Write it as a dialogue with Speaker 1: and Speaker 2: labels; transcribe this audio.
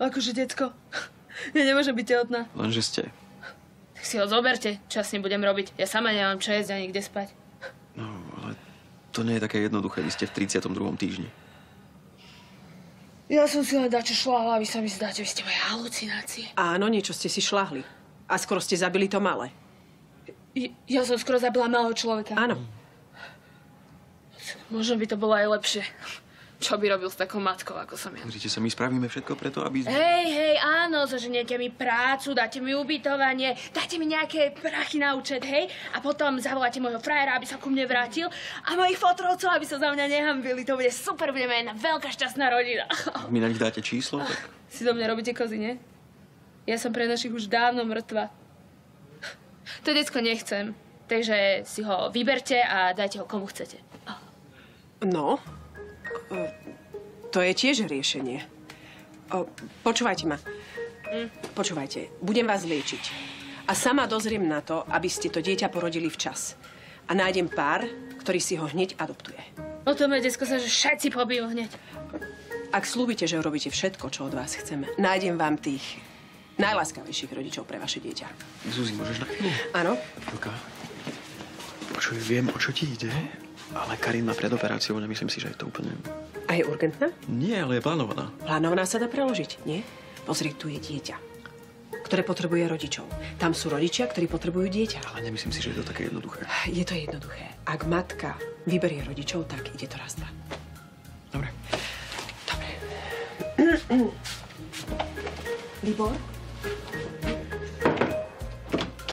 Speaker 1: Akože, decko? Ja nemôžem byť tehotná.
Speaker 2: Lenže ste.
Speaker 1: Tak si ho zoberte, čo s ním budem robiť. Ja sama nemám čo jesť ani kde spať.
Speaker 2: No, ale to nie je také jednoduché. Vy ste v 32. týždni.
Speaker 1: Ja som si len dačo šláhla, vy sa mi zdáte, vy ste moje halucinácie.
Speaker 3: Áno, niečo ste si šľahli. A skoro ste zabili to malé.
Speaker 1: Ja som skoro zabila malého človeka.
Speaker 3: Áno.
Speaker 1: Možno by to bolo aj lepšie. Čo by robil s takou matkou, ako som ja?
Speaker 2: Pozrite sa, my spravíme všetko preto, aby...
Speaker 1: Hej, áno, zoženiete mi prácu, dáte mi ubytovanie, dáte mi nejaké prachy na účet, hej? A potom zavoláte môjho frajera, aby sa ku mne vrátil a mojich fotrovcov, aby sa za mňa nehambili. To bude super, budeme jedna veľká šťastná rodina.
Speaker 2: Ak mi na nich dáte číslo, tak...
Speaker 1: Si do mňa robíte kozy, nie? Ja som pre našich už dávno mŕtva. To decko nechcem, takže si ho vyberte a dajte ho komu chcete.
Speaker 3: No, to je tiež riešenie. Počúvajte ma. Počúvajte, budem vás liečiť. A sama dozriem na to, aby ste to dieťa porodili včas. A nájdem pár, ktorý si ho hneď adoptuje.
Speaker 1: O tom je, decko, sa že všetci pobijú hneď.
Speaker 3: Ak slúbite, že urobíte všetko, čo od vás chceme, nájdem vám tých najláskavejších rodičov pre vaše dieťa.
Speaker 2: Zuzi, môžeš na chvíľu?
Speaker 3: Áno?
Speaker 2: Luka, počuj, viem, o čo ti ide, ale Karin má pred operáciou, nemyslím si, že je to úplne...
Speaker 3: A je urgentná?
Speaker 2: Nie, ale je plánovaná.
Speaker 3: Plánovaná sa dá preložiť, nie? Pozri, tu je dieťa, ktoré potrebuje rodičov. Tam sú rodičia, ktorí potrebujú dieťa.
Speaker 2: Ale nemyslím si, že je to také jednoduché.
Speaker 3: Je to jednoduché. Ak matka vyberie rodičov, tak ide to raz, dva.
Speaker 2: Dobre.
Speaker 3: Dobre. Libor?